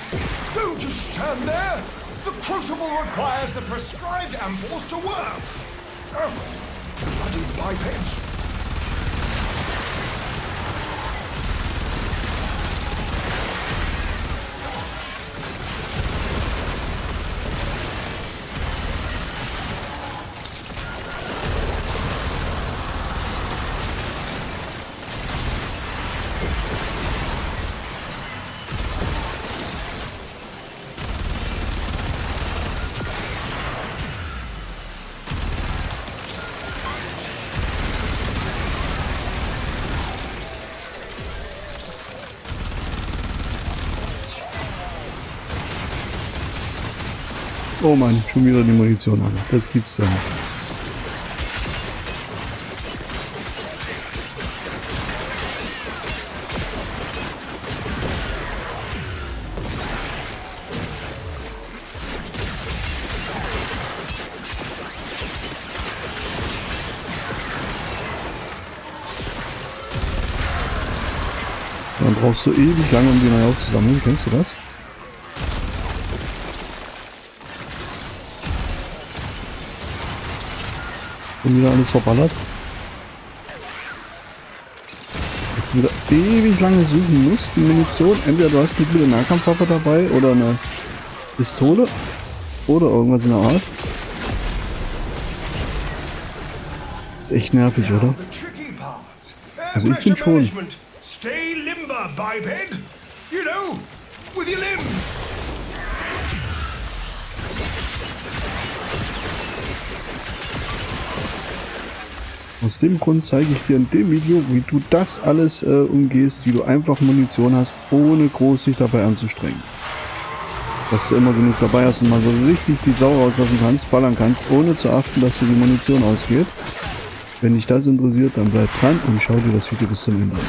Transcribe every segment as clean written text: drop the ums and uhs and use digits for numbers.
Don't just stand there! The crucible requires the prescribed ampoules to work! Oh, bloody bipeds! Oh Mann, schon wieder die Munition an. Das gibt's ja nicht. Dann brauchst du ewig lange, um die neu aufzusammeln. Kennst du das? Und wieder alles verballert. Dass du wieder ewig lange suchen musst, die Munition. Entweder du hast eine gute Nahkampfwaffe dabei oder eine Pistole oder irgendwas in der Art. Ist echt nervig, oder? Also ich finde schon. Stay limber, biped! You know, with your limbs! Aus dem Grund zeige ich dir in dem Video, wie du das alles umgehst, wie du einfach Munition hast, ohne groß sich dabei anzustrengen. Dass du immer genug dabei hast und mal so richtig die Sau rauslassen kannst, ballern kannst, ohne zu achten, dass dir die Munition ausgeht. Wenn dich das interessiert, dann bleib dran und schau dir das Video bis zum Ende an.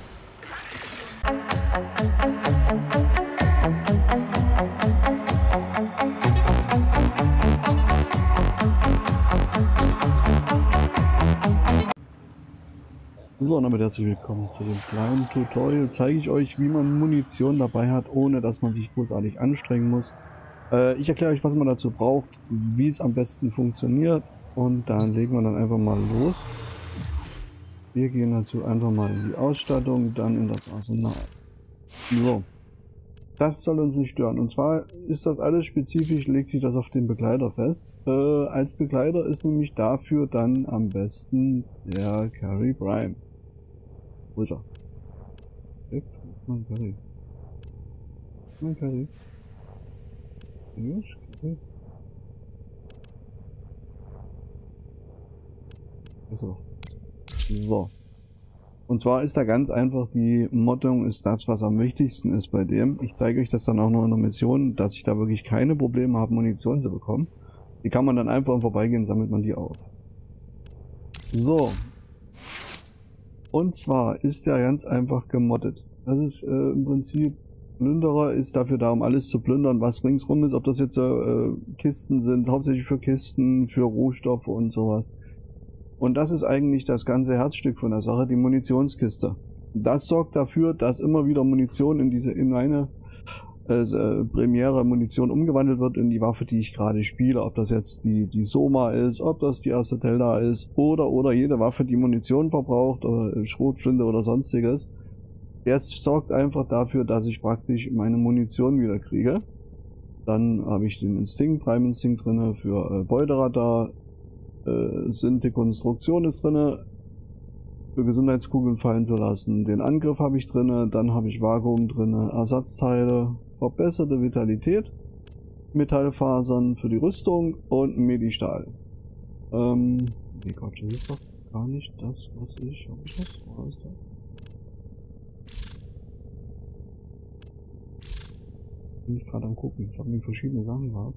So, und damit herzlich willkommen zu dem kleinen Tutorial. Zeige ich euch, wie man Munition dabei hat, ohne dass man sich großartig anstrengen muss. Ich erkläre euch, was man dazu braucht, wie es am besten funktioniert, und dann legen wir dann einfach mal los. Wir gehen dazu einfach mal in die Ausstattung, dann in das Arsenal. So, das soll uns nicht stören. Und zwar ist das alles spezifisch, legt sich das auf den Begleiter fest. Als Begleiter ist nämlich dafür dann am besten der Carry Prime. Wo ist er? Mein Carry. Mein Carry. So. Und zwar ist da ganz einfach, die Moddung ist das, was am wichtigsten ist bei dem. Ich zeige euch das dann auch noch in der Mission, dass ich da wirklich keine Probleme habe, Munition zu bekommen. Die kann man dann einfach im Vorbeigehen, sammelt man die auf. So. Und zwar ist der ganz einfach gemoddet. Das ist im Prinzip, Plünderer ist dafür da, um alles zu plündern, was ringsrum ist. Ob das jetzt Kisten sind, hauptsächlich für Kisten, für Rohstoffe und sowas. Und das ist eigentlich das ganze Herzstück von der Sache, die Munitionskiste. Das sorgt dafür, dass immer wieder Munition in eine primäre Munition umgewandelt wird in die Waffe, die ich gerade spiele. Ob das jetzt die Soma ist, ob das die erste Telda ist oder jede Waffe, die Munition verbraucht oder Schrotflinte oder sonstiges. Das sorgt einfach dafür, dass ich praktisch meine Munition wieder kriege. Dann habe ich den Instinkt, Prime Instinkt drin für Beuteradar. Dekonstruktion ist drin, für Gesundheitskugeln fallen zu lassen. Den Angriff habe ich drin, dann habe ich Vakuum drin, Ersatzteile, verbesserte Vitalität, Metallfasern für die Rüstung und Medistahl. Nee, Gott, das ist doch gar nicht das, was ich... Habe ich das? Was ist das? Bin ich gerade am gucken. Ich habe nämlich verschiedene Sachen gehabt.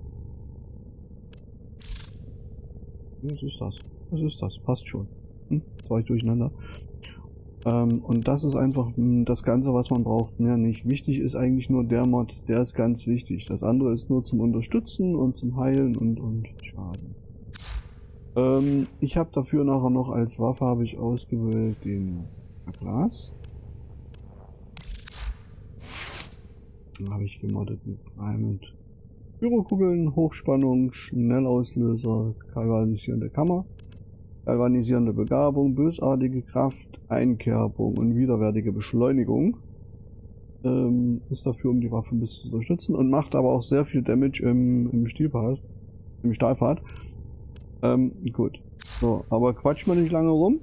Was ist das? Was ist das? Passt schon. Jetzt war ich durcheinander. Und das ist einfach das Ganze, was man braucht. Mehr nicht. Wichtig ist eigentlich nur der Mod. Der ist ganz wichtig. Das andere ist nur zum Unterstützen und zum Heilen und Schaden. Ich habe dafür nachher noch als Waffe habe ich ausgewählt den Glas. Dann habe ich gemoddet mit Pyrokugeln, Hochspannung, Schnellauslöser, galvanisierende Kammer, galvanisierende Begabung, bösartige Kraft, Einkerbung und widerwärtige Beschleunigung. Ist dafür, um die Waffe ein bisschen zu unterstützen und macht aber auch sehr viel Damage im Stahlpfad. Gut. So, aber quatsch mal nicht lange rum.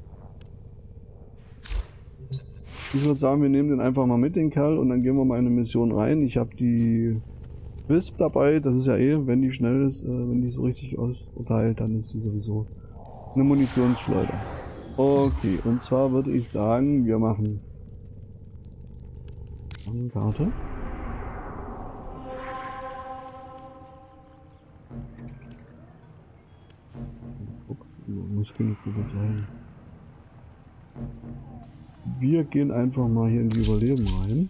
Ich würde sagen, wir nehmen den einfach mal mit, den Kerl, und dann gehen wir mal in eine Mission rein. Ich habe die Wisp dabei, das ist ja eh, wenn die schnell ist, wenn die so richtig ausverteilt, dann ist die sowieso eine Munitionsschleuder. Okay, und zwar würde ich sagen, wir machen eine Karte. Muss genug sein. Wir gehen einfach mal hier in die Überleben rein.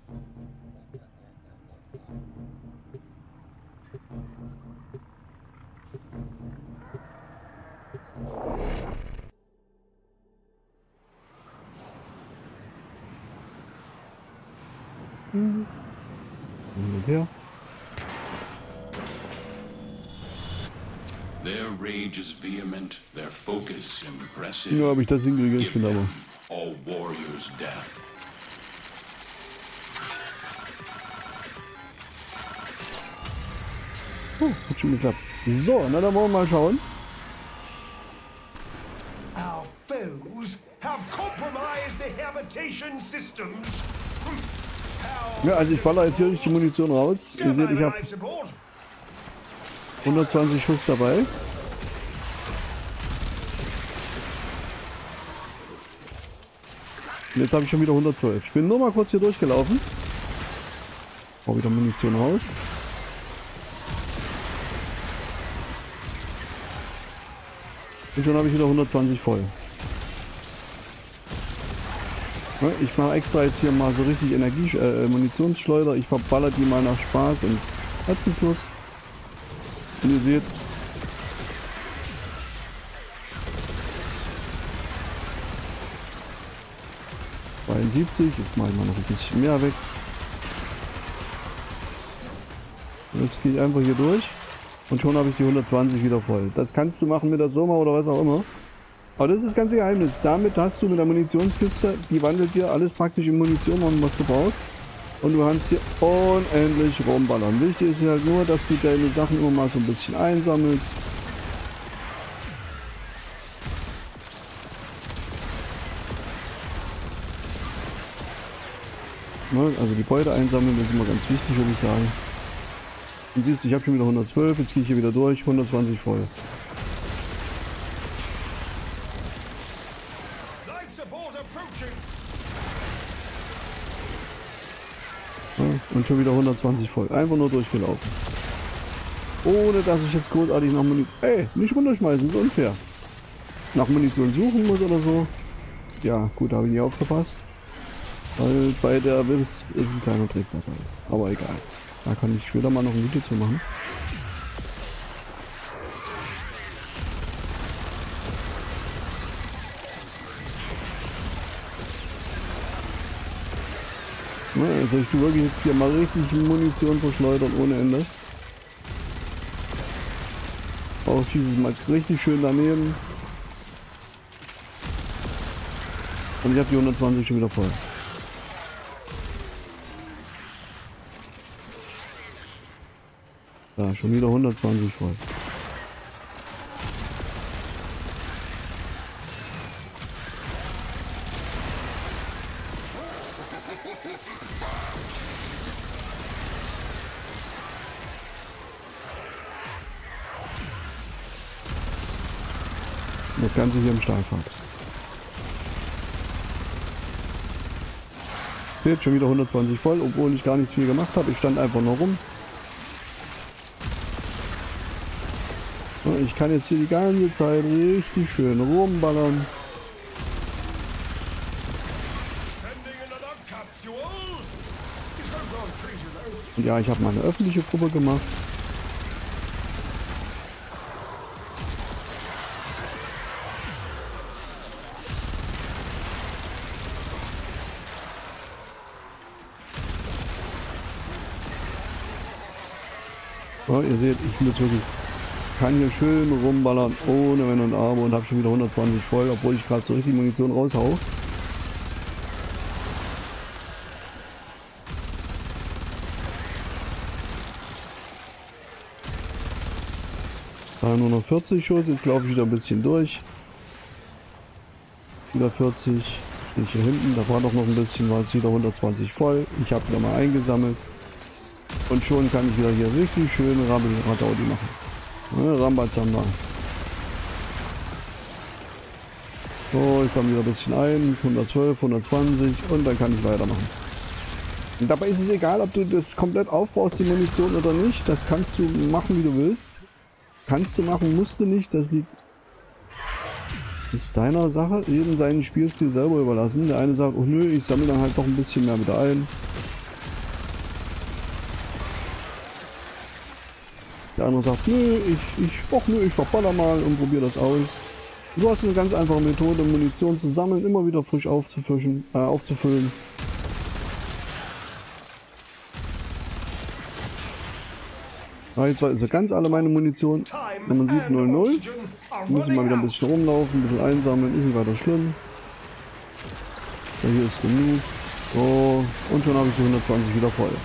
Her. Their rage is vehement, their focus impressive. Ja, ob ich das hinkriege, ich bin aber. All warriors death. Hat schon geklappt. So, na dann wollen wir mal schauen. Our foes have compromised the habitation systems. Ja, also ich baller jetzt hier durch die Munition raus. Ihr seht, ich habe 120 Schuss dabei. Und jetzt habe ich schon wieder 112. Ich bin nur mal kurz hier durchgelaufen. Hau wieder Munition raus. Und schon habe ich wieder 120 voll. Ich mache extra jetzt hier mal so richtig Munitionsschleuder. Ich verballer die mal nach Spaß und Herzenslust. Und ihr seht, jetzt mache ich mal noch ein bisschen mehr weg. Und jetzt gehe ich einfach hier durch und schon habe ich die 120 wieder voll. Das kannst du machen mit der Soma oder was auch immer. Aber das ist das ganze Geheimnis. Damit hast du mit der Munitionskiste, die wandelt dir alles praktisch in Munition um, was du brauchst. Und du kannst hier unendlich rumballern. Wichtig ist halt nur, dass du deine Sachen immer mal so ein bisschen einsammelst. Also die Beute einsammeln ist immer ganz wichtig, würde ich sagen. Und siehst, ich habe schon wieder 112, jetzt gehe ich hier wieder durch, 120 voll. Ja, und schon wieder 120 voll. Einfach nur durchgelaufen. Ohne dass ich jetzt großartig nach Munition... Ey, nicht runterschmeißen, ist unfair. Nach Munition suchen muss oder so. Ja, gut, da habe ich nie aufgepasst. Weil bei der Wisp ist ein kleiner Trick dabei. Aber egal. Da kann ich später mal noch ein Video zu machen. Ja, also ich tue wirklich jetzt hier mal richtig Munition verschleudern ohne Ende. Auch schieße ich mal richtig schön daneben. Und ich habe die 120 schon wieder voll. Ja, schon wieder 120 voll. Das Ganze hier im Stahlpfad. Seht, schon wieder 120 voll, obwohl ich gar nichts viel gemacht habe. Ich stand einfach nur rum. Ich kann jetzt hier die ganze Zeit richtig schön rumballern. Und ja, ich habe mal eine öffentliche Gruppe gemacht. Ja, ihr seht, ich muss wirklich, kann hier schön rumballern, ohne Wenn und Aber, und habe schon wieder 120 voll, obwohl ich gerade so richtig Munition raushau. Da nur noch 40 Schuss, jetzt laufe ich wieder ein bisschen durch. Wieder 40, stehe ich hier hinten, da war doch noch ein bisschen, war es wieder 120 voll. Ich habe wieder mal eingesammelt. Und schon kann ich wieder hier richtig schön Radaudi machen. Ne, Rambazamba. So, ich sammle wieder ein bisschen ein, 112, 120 und dann kann ich weitermachen. Und dabei ist es egal, ob du das komplett aufbaust, die Munition oder nicht. Das kannst du machen, wie du willst. Kannst du machen, musst du nicht. Das ist deiner Sache, jedem seinen Spielstil selber überlassen. Der eine sagt, oh nö, ich sammle dann halt doch ein bisschen mehr wieder ein. Der andere sagt, nö, ich verballer mal und probiere das aus. Du hast eine ganz einfache Methode, Munition zu sammeln, immer wieder frisch aufzufüllen. Ja, jetzt ist ja ganz alle meine Munition. Wenn man sieht 0-0, muss ich mal wieder ein bisschen rumlaufen, ein bisschen einsammeln, ist nicht weiter schlimm. Ja, hier ist genug. So, und schon habe ich die 120 wieder voll.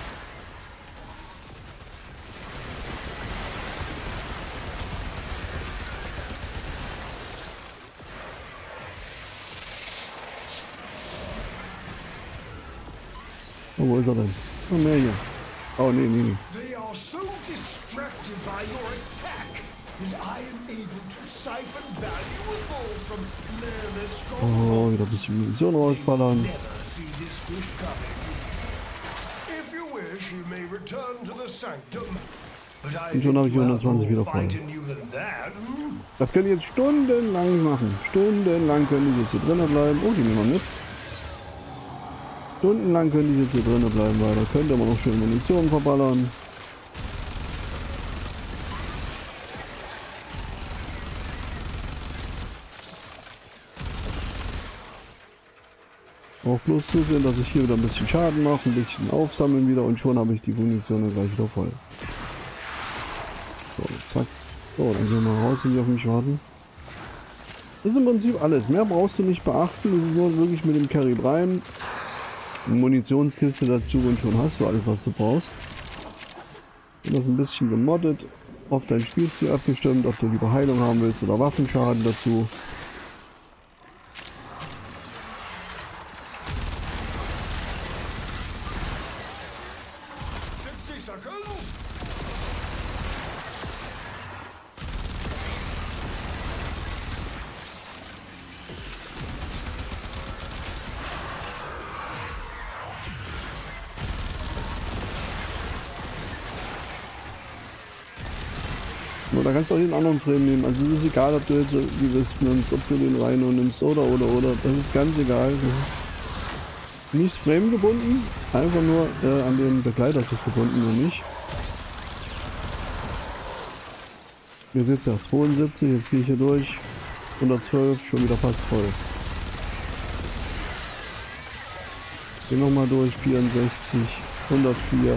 Oh, wo ist er denn? Oh, mehr hier. Oh, nee. They are so distracted by your attack that I am able to siphon valuable from careless Oh, wieder ein bisschen Munition rausballern. never see this fish coming. If you wish, you may return to the sanctum. But I Und schon habe ich die think 120 wieder more voll. fight in you than that. Das können die jetzt stundenlang machen. Stundenlang können die jetzt hier drinnen bleiben. Oh, die nehmen wir mit. Stundenlang können die jetzt hier drinnen bleiben, weil da könnt ihr immer noch schön Munition verballern. Auch bloß zusehen, dass ich hier wieder ein bisschen Schaden mache, ein bisschen aufsammeln wieder und schon habe ich die Munition dann gleich wieder voll. So, zack. So, dann gehen wir raus und die auf mich warten. Das ist im Prinzip alles. Mehr brauchst du nicht beachten. Das ist nur wirklich mit dem Carry Prime. Eine Munitionskiste dazu und schon hast du alles, was du brauchst. Und das ein bisschen gemoddet, auf dein Spielstil abgestimmt, ob du lieber Heilung haben willst oder Waffenschaden dazu. Da kannst du auch den anderen Frame nehmen. Also es ist egal, ob du jetzt die Wisp nimmst, ob du den Rhino nimmst oder. Das ist ganz egal. Das ist nicht Frame gebunden. Einfach nur an den Begleiter ist es gebunden und nicht. Hier seht ihr ja 72, jetzt gehe ich hier durch. 112, schon wieder fast voll. Geh nochmal durch, 64, 104.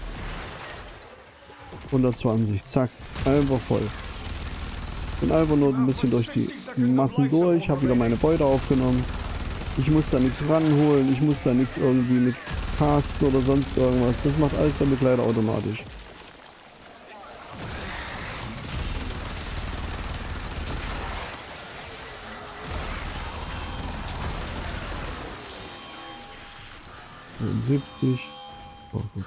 120, zack, einfach voll. Bin einfach nur ein bisschen durch die Massen durch, habe wieder meine Beute aufgenommen. Ich muss da nichts ranholen, ich muss da nichts irgendwie mit casten oder sonst irgendwas. Das macht alles der Begleiter automatisch. Und 70. Oh, gut.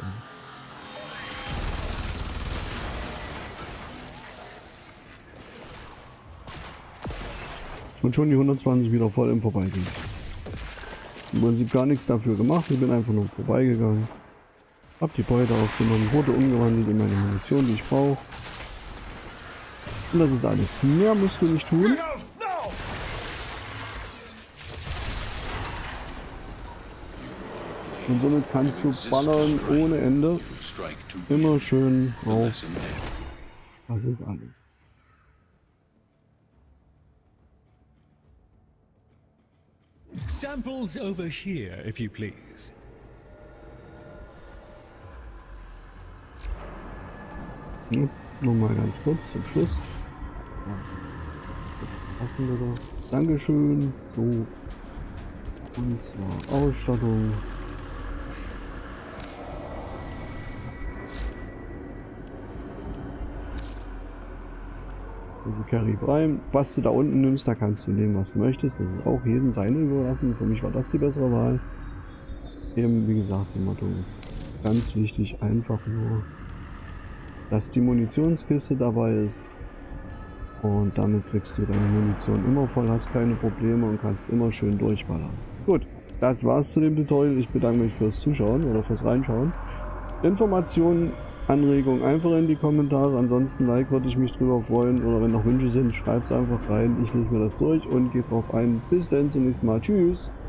Und schon die 120 wieder voll im Vorbeigehen. Im Prinzip gar nichts dafür gemacht, ich bin einfach nur vorbeigegangen. Hab die Beute aufgenommen, wurde umgewandelt in meine Munition, die ich brauche. Und das ist alles. Mehr musst du nicht tun. Und somit kannst du ballern ohne Ende. Immer schön rauf. Das ist alles. Samples over here, if you please. Ja, nochmal ganz kurz zum Schluss. Passen wir das. Dankeschön. So. Und zwar Ausstattung. Also Carry Prime. Was du da unten nimmst, da kannst du nehmen, was du möchtest. Das ist auch jedem seine überlassen. Für mich war das die bessere Wahl. Eben, wie gesagt, die Motto ist ganz wichtig, einfach nur, dass die Munitionskiste dabei ist. Und damit kriegst du deine Munition immer voll, hast keine Probleme und kannst immer schön durchballern. Gut, das war's zu dem Tutorial. Ich bedanke mich fürs Zuschauen oder fürs Reinschauen. Informationen, Anregungen einfach in die Kommentare. Ansonsten Like würde ich mich drüber freuen. Oder wenn noch Wünsche sind, schreibt es einfach rein. Ich lese mir das durch und gehe drauf ein. Bis dann, zum nächsten Mal. Tschüss.